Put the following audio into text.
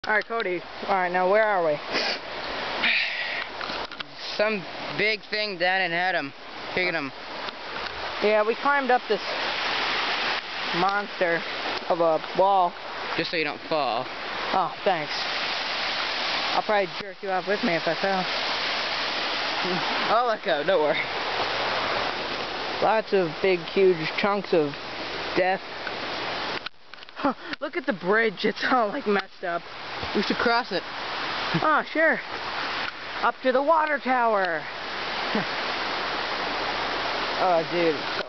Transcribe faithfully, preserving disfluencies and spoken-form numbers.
Alright, Cody. Alright, now where are we? Some big thing down in haddam. Higganum. Yeah, we climbed up this monster of a wall. Just so you don't fall. Oh, thanks. I'll probably jerk you off with me if I fell. I'll let go, don't worry. Lots of big, huge chunks of death. Huh, look at the bridge. It's all like messed up. We should cross it. Oh, sure. Up to the water tower. Oh, dude.